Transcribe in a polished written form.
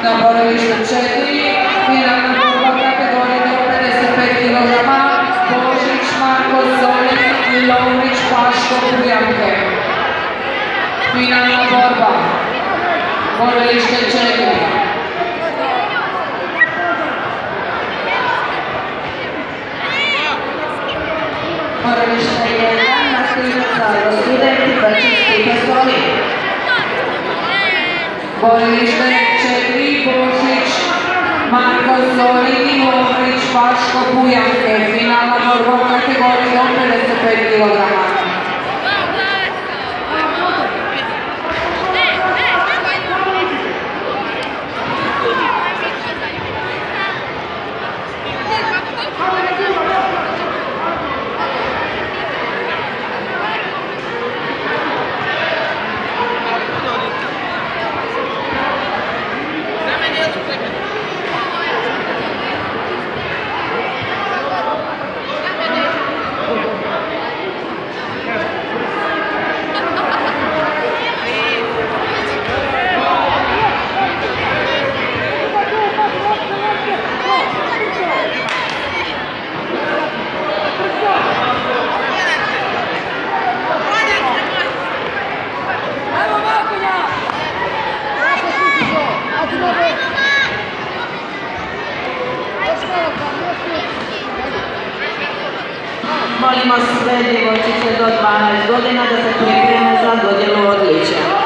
Na borovištu 4, finalna borba kategorije do 55 kg, Božić Marko Zolin i Lovrić Paško Bujanke. Finalna borba, borovište 4. Borovište 1, nastavnica za studenti Brčinski Pesoli. Borovište 4, Božić Marko Zolin i Lovrić Paško Bujanke. Finalna borba u kategoriji do 55 kg. Molimo sve djevojčice do 12 godina da se pripreme za dodjelu odličja.